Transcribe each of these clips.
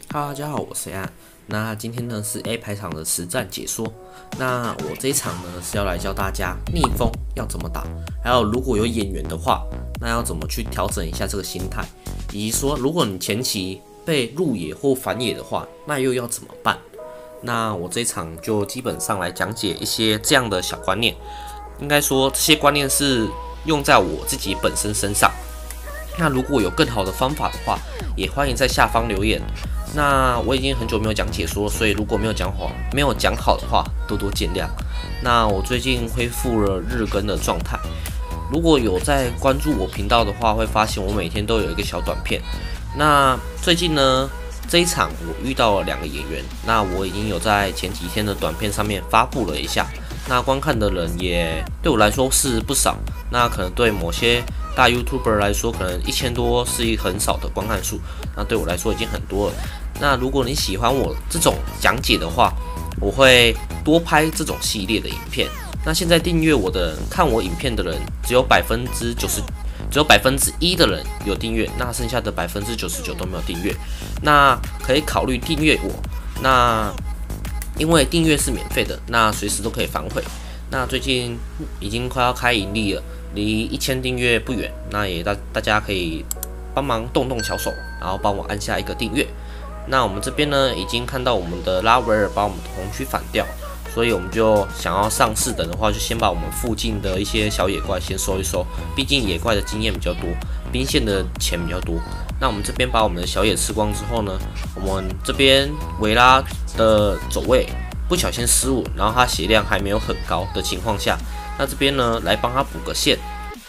Hello，大家好，我是 A。那今天呢是 A 排场的实战解说。那我这一场呢是要来教大家逆风要怎么打，还有如果有眼缘的话，那要怎么去调整一下这个心态，以及说如果你前期被入野或反野的话，那又要怎么办？那我这一场就基本上来讲解一些这样的小观念。应该说这些观念是用在我自己本身身上。那如果有更好的方法的话，也欢迎在下方留言。那我已经很久没有讲解说，所以如果没有讲好的话，多多见谅。那我最近恢复了日更的状态，如果有在关注我频道的话，会发现我每天都有一个小短片。那最近呢，这一场我遇到了2个演员，那我已经有在前几天的短片上面发布了一下，那观看的人也对我来说是不少，那可能对某些大 YouTuber 来说，可能1000多是一个很少的观看数，那对我来说已经很多了。那如果你喜欢我这种讲解的话，我会多拍这种系列的影片。那现在订阅我的人，看我影片的人只有1%的人有订阅，那剩下的99%都没有订阅。那可以考虑订阅我，那因为订阅是免费的，那随时都可以反悔。那最近已经快要开盈利了，离1000订阅不远，那也大家可以帮忙动动小手，然后帮我按下一个订阅。那我们这边呢，已经看到我们的拉维尔把我们的红区反掉，所以我们就想要上4等的话，就先把我们附近的一些小野怪先收一收，毕竟野怪的经验比较多，兵线的钱比较多。那我们这边把我们的小野吃光之后呢，我们这边维拉的走位不小心失误，然后他血量还没有很高的情况下，那这边呢来帮他补个线。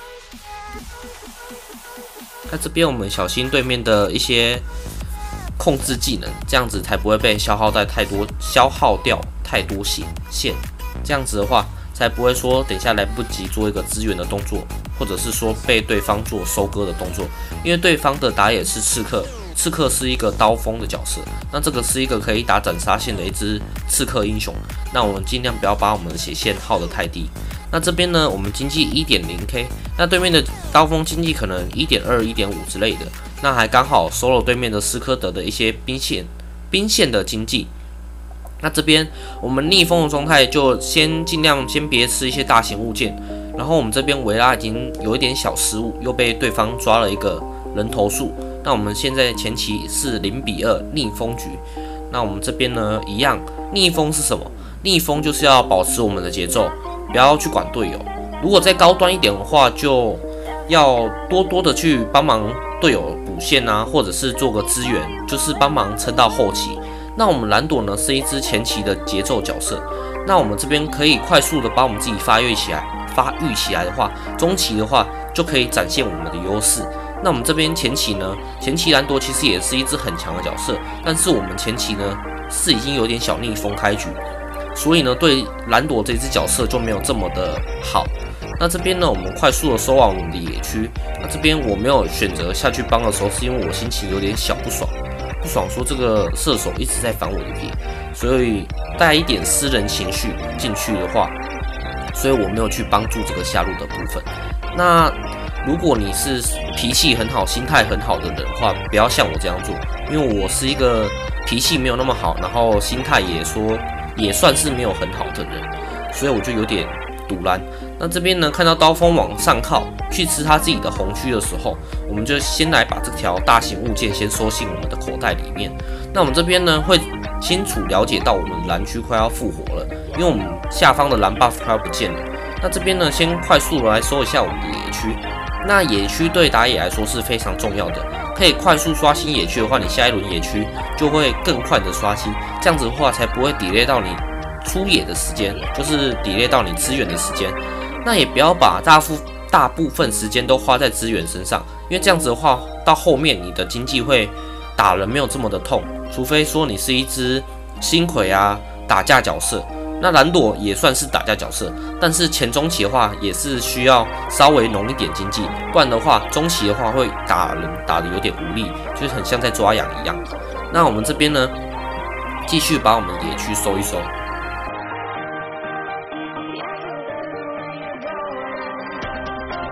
那这边我们小心对面的一些控制技能，这样子才不会被消耗掉太多线，这样子的话才不会说等一下来不及做一个支援的动作，或者是说被对方做收割的动作。因为对方的打野是刺客，刺客是一个刀锋的角色，那这个是一个可以打斩杀线的一只刺客英雄，那我们尽量不要把我们的血线耗得太低。那这边呢，我们经济 1.0K， 那对面的刀锋经济可能 1.2、1.5 之类的，那还刚好收了对面的斯科德的一些兵线的经济。那这边我们逆风的状态就尽量先别吃一些大型物件，然后我们这边维拉已经有一点小失误，又被对方抓了一个人头数。那我们现在前期是0-2逆风局。那我们这边呢一样，逆风是什么？逆风就是要保持我们的节奏，不要去管队友。如果再高端一点的话，就要多多的去帮忙队友补线啊，或者是做个支援，就是帮忙撑到后期。那我们蓝朵呢是一只前期的节奏角色，那我们这边可以快速的把我们自己发育起来的话，中期的话就可以展现我们的优势。那我们这边前期蓝朵其实也是一只很强的角色，但是我们前期呢是已经有点小逆风开局，所以呢对蓝朵这只角色就没有这么的好。那这边呢我们快速的收完我们的野区，那这边我没有选择下去帮的时候，是因为我心情有点小不爽说这个射手一直在反我的野，所以带一点私人情绪进去的话，所以我没有去帮助这个下路的部分。那如果你是脾气很好、心态很好的人的话，不要像我这样做，因为我是一个脾气没有那么好，然后心态也算是没有很好的人，所以我就有点堵拦。那这边呢，看到刀锋往上靠去吃他自己的红区的时候，我们就先来把这条大型物件先收进我们的口袋里面。那我们这边呢，会清楚了解到我们蓝区快要复活了，因为我们下方的蓝 buff 快要不见了。那这边呢，先快速的来收一下我们的野区。那野区对打野来说是非常重要的，可以快速刷新野区的话，你下一轮野区就会更快的刷新，这样子的话才不会 delay 到你出野的时间，就是 delay 到你支援的时间。那也不要把大部分时间都花在支援身上，因为这样子的话，到后面你的经济会打人没有这么的痛，除非说你是一只星魁啊打架角色。那蓝朵也算是打架角色，但是前中期的话也是需要稍微浓一点经济，不然的话中期的话会打人打得有点无力，就是很像在抓羊一样。那我们这边呢，继续把我们野区收一收。那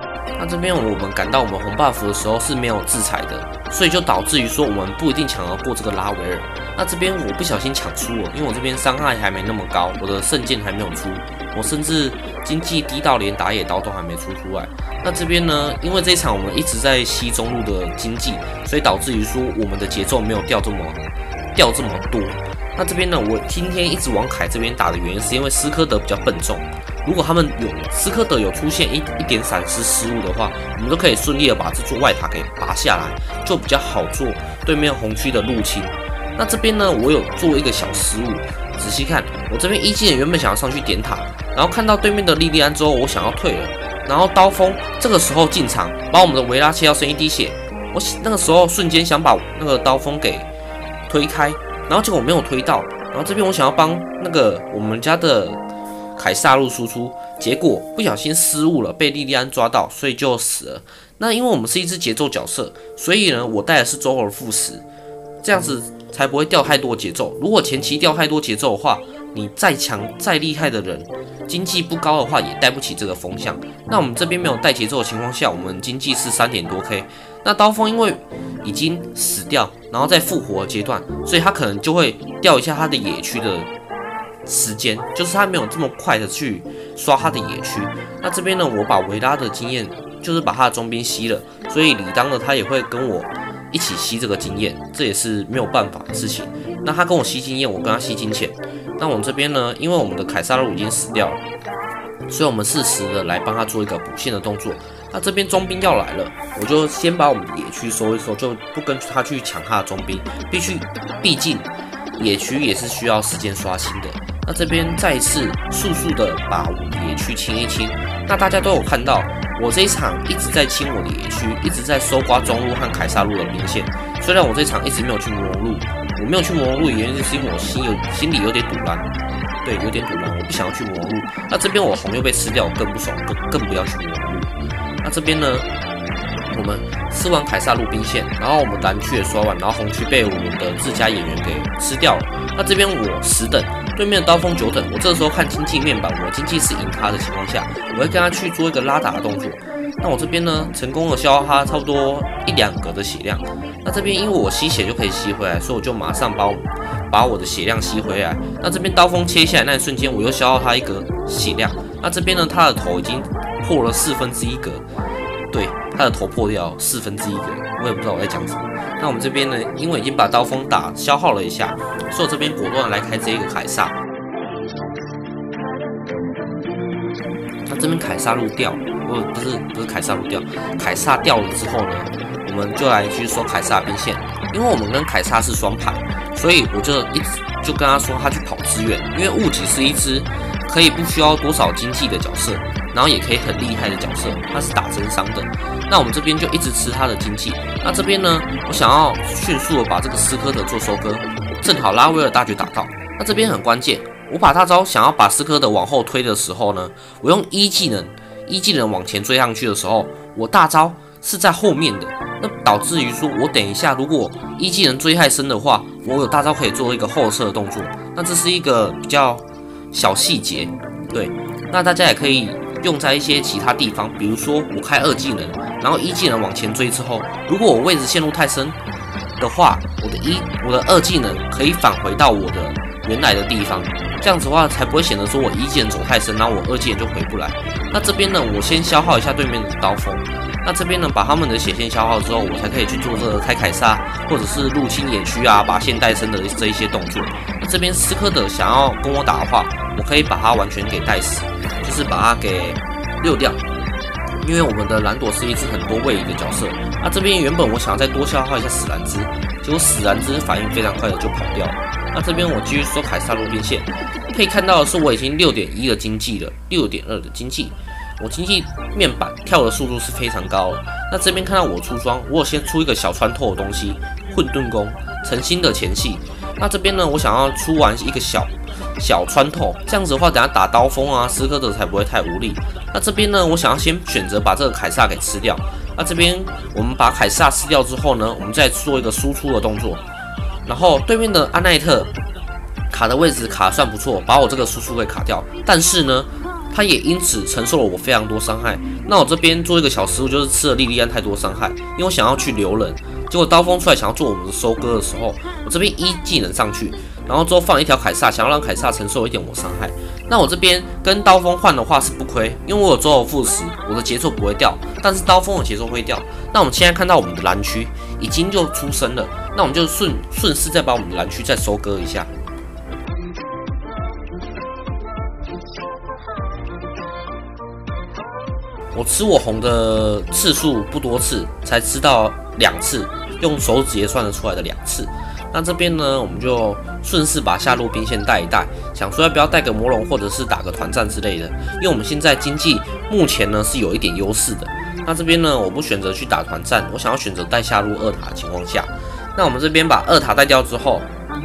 那这边我们赶到我们红 buff 的时候是没有制裁的，所以就导致于说我们不一定抢得过这个拉维尔。那这边我不小心抢出了，因为我这边伤害还没那么高，我的圣剑还没有出，我甚至经济低到连打野刀都还没出来。那这边呢，因为这一场我们一直在吸中路的经济，所以导致于说我们的节奏没有掉这么多。那这边呢，我今天一直往凯这边打的原因，是因为斯科德比较笨重。如果他们斯科德有出现一点闪失失误的话，我们都可以顺利的把这座外塔给拔下来，就比较好做对面红区的入侵。那这边呢，我有做一个小失误，仔细看，我这边一技人原本想要上去点塔，然后看到对面的莉莉安之后，我想要退了，然后刀锋这个时候进场，把我们的维拉切到剩一滴血，我那个时候瞬间想把那个刀锋给推开。然后结果我没有推到，然后这边我想要帮那个我们家的凯撒路输出，结果不小心失误了，被莉莉安抓到，所以就死了。那因为我们是一只节奏角色，所以呢，我带的是周而复始，这样子才不会掉太多节奏。如果前期掉太多节奏的话，你再强再厉害的人，经济不高的话也带不起这个风向。那我们这边没有带节奏的情况下，我们经济是3点多 K。那刀锋因为已经死掉，然后在复活的阶段，所以他可能就会掉一下他的野区的时间，就是他没有这么快的去刷他的野区。那这边呢，我把维拉的经验就是把他的中兵吸了，所以理当的他也会跟我一起吸这个经验，这也是没有办法的事情。那他跟我吸经验，我跟他吸金钱。那我们这边呢，因为我们的凯撒路已经死掉了，所以我们适时的来帮他做一个补线的动作。那这边中兵要来了，我就先把我们野区收一收，就不跟他去抢他的中兵。毕竟野区也是需要时间刷新的。那这边再一次速速的把野区清一清。那大家都有看到，我这一场一直在清我的野区，一直在搜刮中路和凯撒路的兵线。虽然我这场一直没有去魔龙路，我没有去魔龙路的原因就是因为我心里有点堵拦，对，有点堵拦，我不想要去魔龙路。那这边我红又被吃掉，我更不爽，更不要去魔龙路。那这边呢，我们吃完凯撒路兵线，然后我们蓝区也刷完，然后红区被我们的自家演员给吃掉了。那这边我10等，对面的刀锋9等，我这个时候看经济面板，我经济是赢他的情况下，我会跟他去做一个拉打的动作。那我这边呢，成功的消耗他差不多1-2格的血量。那这边因为我吸血就可以吸回来，所以我就马上把我的血量吸回来。那这边刀锋切下来那一瞬间，我又消耗他1格血量。那这边呢，他的头已经破了1/4格，对，他的头破掉1/4格，我也不知道我在讲什么。那我们这边呢，因为已经把刀锋消耗了一下，所以我这边果断来开这一个凯撒。那这边凯撒路掉，不是凯撒路掉，凯撒掉了之后呢，我们就来去收凯撒兵线。因为我们跟凯撒是双排，所以我就一直就跟他说他去跑支援，因为雾己是一只可以不需要多少经济的角色，然后也可以很厉害的角色，他是打真伤的。那我们这边就一直吃他的经济。那这边呢，我想要迅速的把这个斯科德做收割，正好拉威尔大绝打到。那这边很关键，我把大招想要把斯科德往后推的时候呢，我用一技能往前追上去的时候，我大招是在后面的，那导致于说我等一下如果一技能追太深的话，我有大招可以做一个后撤的动作。那这是一个比较小细节，对，那大家也可以用在一些其他地方，比如说我开2技能，然后1技能往前追之后，如果我位置陷入太深的话，我的2技能可以返回到我的原来的地方，这样子的话才不会显得说我1技能走太深，然后我2技能就回不来。那这边呢，我先消耗一下对面的刀锋，那这边呢把他们的血线消耗之后，我才可以去做这个开凯撒或者是入侵野区啊，把线带深的这一些动作。那这边斯科德想要跟我打的话，我可以把他完全给带死，就是把他给溜掉。因为我们的蓝朵是一只很多位移的角色，那这边原本我想要再多消耗一下死兰芝，结果死兰芝反应非常快的就跑掉了。那这边我继续收凯撒路兵线，可以看到的是我已经 6.1 的经济了， 6.2 的经济，我经济面板跳的速度是非常高的。那这边看到我出装，我有先出一个小穿透的东西，混沌弓，诚心的前戏。那这边呢，我想要出完一个小穿透，这样子的话，等下打刀锋啊，斯科德才不会太无力。那这边呢，我想要先选择把这个凯撒给吃掉。那这边我们把凯撒吃掉之后呢，我们再做一个输出的动作。然后对面的安奈特卡的位置卡得算不错，把我这个输出给卡掉。但是呢， 他也因此承受了我非常多伤害。那我这边做一个小失误，就是吃了莉莉安太多伤害，因为我想要去留人，结果刀锋出来想要做我们的收割的时候，我这边一技能上去，然后之后放了一条凯撒，想要让凯撒承受一点我伤害。那我这边跟刀锋换的话是不亏，因为我有周游副食，我的节奏不会掉，但是刀锋的节奏会掉。那我们现在看到我们的蓝区已经就出生了，那我们就顺势再把我们的蓝区再收割一下。我吃我红的次数不多次，才吃到2次，用手指也算得出来的2次。那这边呢，我们就顺势把下路兵线带一带，想说要不要带个魔龙，或者是打个团战之类的。因为我们现在经济目前呢是有一点优势的。那这边呢，我不选择去打团战，我想要选择带下路2塔的情况下，那我们这边把2塔带掉之后，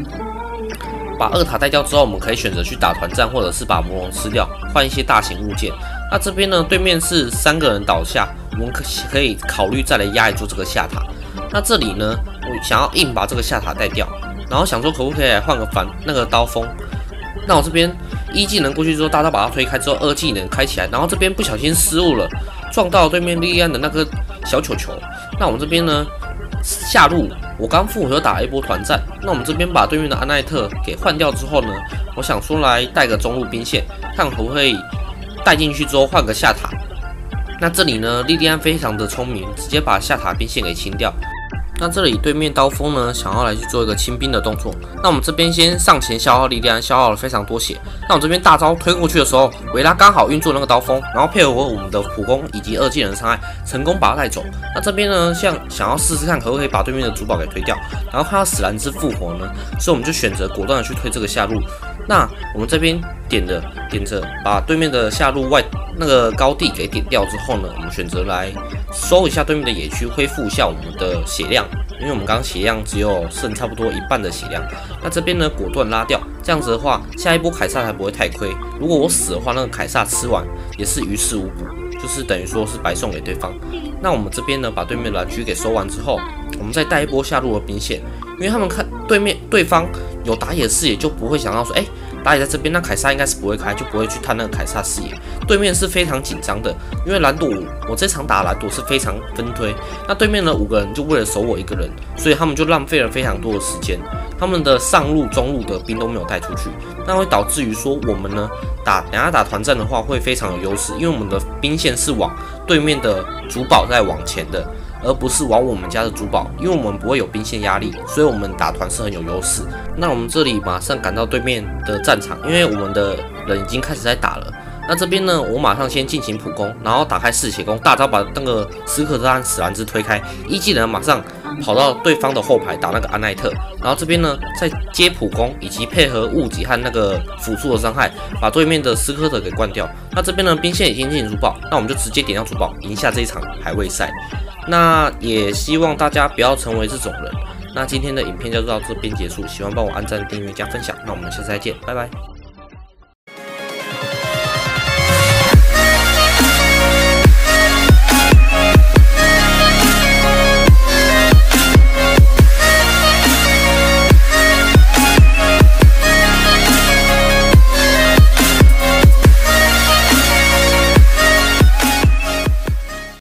我们可以选择去打团战，或者是把魔龙吃掉，换一些大型物件。那这边呢，对面是3个人倒下，我们可以考虑再来压一座这个下塔。那这里呢，我想要硬把这个下塔带掉，然后想说可不可以来换个那个刀锋。那我这边1技能过去之后，大刀把它推开之后，2技能开起来，然后这边不小心失误了，撞到对面莉莉安的那个小球球。那我们这边呢，下路我刚复活打了一波团战，那我们这边把对面的安奈特给换掉之后呢，我想说来带个中路兵线，看可不可以带进去之后换个下塔。那这里呢，莉莉安非常的聪明，直接把下塔兵线给清掉。那这里对面刀锋呢，想要来去做一个清兵的动作。那我们这边先上前消耗莉莉安，消耗了非常多血。那我们这边大招推过去的时候，维拉刚好运作那个刀锋，然后配合我们的普攻以及2技能伤害，成功把他带走。那这边呢，想要试试看可不可以把对面的主宝给推掉，然后看到史兰兹复活呢，所以我们就选择果断的去推这个下路。那我们这边点着把对面的下路那个高地给点掉之后呢，我们选择来收一下对面的野区，恢复一下我们的血量，因为我们刚刚血量只有剩差不多1半的血量。那这边呢，果断拉掉，这样子的话，下一波凯撒才不会太亏。如果我死的话，那个凯撒吃完也是于事无补，就是等于说是白送给对方。那我们这边呢，把对面的蓝区给收完之后，我们再带一波下路的兵线，因为他们看对方有打野视野，就不会想到说，打野在这边，那凯撒应该是不会开，就不会去探那个凯撒视野。对面是非常紧张的，因为蓝朵我这场打蓝朵是非常分推，那对面呢5个人就为了守我1个人，所以他们就浪费了非常多的时间，他们的上路、中路的兵都没有带出去，那会导致于说我们呢等下打团战的话会非常有优势，因为我们的兵线是往对面的主堡在往前的，而不是往我们家的主堡，因为我们不会有兵线压力，所以我们打团是很有优势。那我们这里马上赶到对面的战场，因为我们的人已经开始在打了。那这边呢，我马上先进行普攻，然后打开嗜血攻，大招把那个斯科特和史兰兹推开，1技能马上跑到对方的后排打那个安奈特，然后这边呢再接普攻以及配合误击和那个辅助的伤害，把对面的斯科特给灌掉。那这边呢兵线已经进行主堡，那我们就直接点掉主堡，赢下这一场排位赛。那也希望大家不要成为这种人。那今天的影片就到这边结束，喜欢帮我按赞、订阅、加分享。那我们下次再见，拜拜。